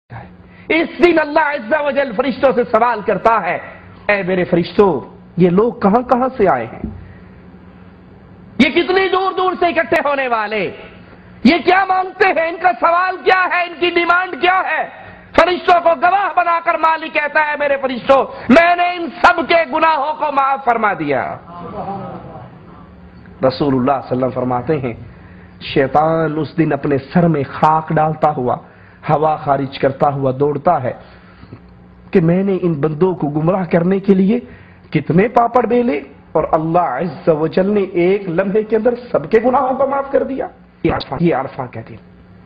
اس دن اللہ عز و جل فرشتوں سے سوال کرتا ہے، اے میرے فرشتوں، یہ لوگ کہاں کہاں سے آئے ہیں؟ یہ کتنی دور دور سے اکٹھے ہونے والے، یہ کیا مانگتے ہیں؟ ان کا سوال کیا ہے؟ ان کی ڈیمانڈ کیا ہے؟ فرشتوں کو گواہ بنا کر مالک کہتا ہے، میرے فرشتوں، میں نے ان سب کے گناہوں کو معاف فرما دیا۔ رسول اللہ صلی اللہ علیہ وسلم فرماتے ہیں، شیطان اس دن اپنے سر میں خاک ڈالتا ہوا، ہوا خارج کرتا ہوا دوڑتا ہے کہ میں نے ان بندوں کو گمراہ کرنے کے لیے کتنے پاپڑ بیلے، اور اللہ عز و جل نے ایک لمحے کے اندر سب کے گناہوں کو معاف کر دیا۔ یہ عرفہ کا دن،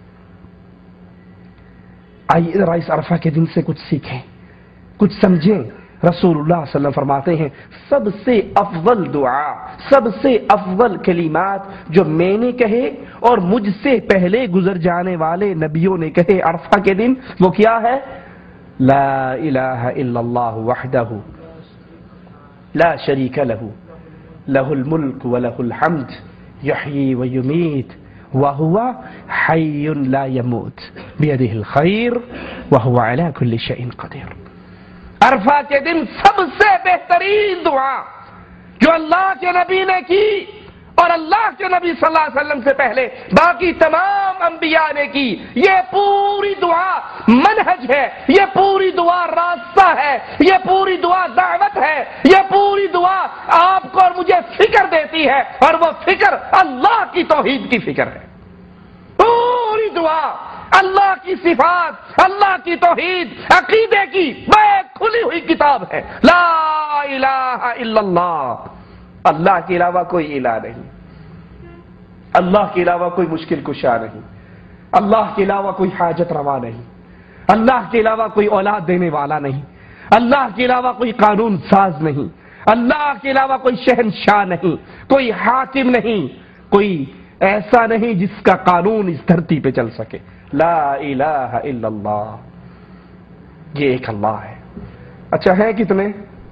آئیے ذرا اس عرفہ کے دن سے کچھ سیکھیں، کچھ سمجھیں۔ رسول اللہ صلی اللہ علیہ وسلم فرماتے ہیں، سب سے افضل دعا، سب سے افضل کلمات جو میں نے کہے اور مجھ سے پہلے گزر جانے والے نبیوں نے کہے عرفہ کے دن، وہ کیا ہے؟ لا الہ الا اللہ وحدہ لا شریک لہ لہ الملک ولہ الحمد یحیی ویمیت وہو حی لا یموت بیدہ الخیر وہو علی کل شیء قدیر۔ عرفہ کے دن سب سے بہترین دعا جو اللہ کے نبی نے کی اور اللہ کے نبی صلی اللہ علیہ وسلم سے پہلے باقی تمام انبیاء نے کی، یہ پوری دعا منہج ہے، یہ پوری دعا راستہ ہے، یہ پوری دعا دعوت ہے، یہ پوری دعا آپ کو اور مجھے فکر دیتی ہے، اور وہ فکر اللہ کی توحید کی فکر ہے۔ پوری دعا اللہ کی صفات، اللہ کی توحید، عقیدے کی ایک کھلی ہوئی کتاب ہے۔ لا الہ الا اللہ، اللہ کے علاوہ کوئی الہ نہیں، اللہ کے علاوہ کوئی مشکل کشا نہیں، اللہ کے علاوہ کوئی حاجت روا نہیں، اللہ کے علاوہ کوئی اولاد دینے والا نہیں، اللہ کے علاوہ کوئی قانون ساز نہیں، اللہ کے علاوہ کوئی شہنشاہ نہیں، کوئی حاکم نہیں، کوئی ایسا نہیں جس کا قانون اس دھرتی پہ چل سکے۔ لا الہ الا اللہ، یہ ایک اللہ ہے۔ اچھا ہیں کتنے؟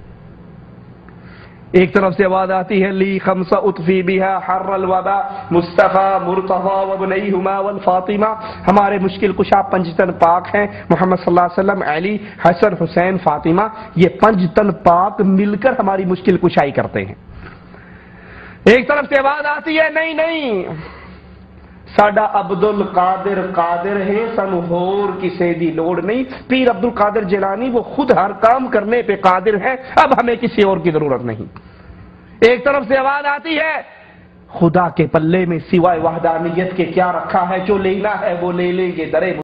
ایک طرف سے آواز آتی ہے، لی خمسہ اطفی بہا حر الوبا مصطفیٰ مرتضیٰ وابنیہما والفاطمہ، ہمارے مشکل کشا 5 تن پاک ہیں، محمد صلی اللہ علیہ وسلم، علی، حسن، حسین، فاطمہ، یہ 5 تن پاک مل کر ہماری مشکل کشائی کرتے ہیں۔ ایک طرف سے آواز آتی ہے، نہیں نہیں، ساڈا عبد القادر قادر ہے، سانو ہور کسے دی لوڑ نہیں، پیر عبد القادر جیلانی وہ خود ہر کام کرنے پہ قادر ہے، اب ہمیں کسی اور کی ضرورت نہیں۔ ایک طرف سے آواز آتی ہے، خدا کے پلے میں سوائے وحدانیت کے کیا رکھا ہے، جو لینا ہے وہ لے لیں گے، درے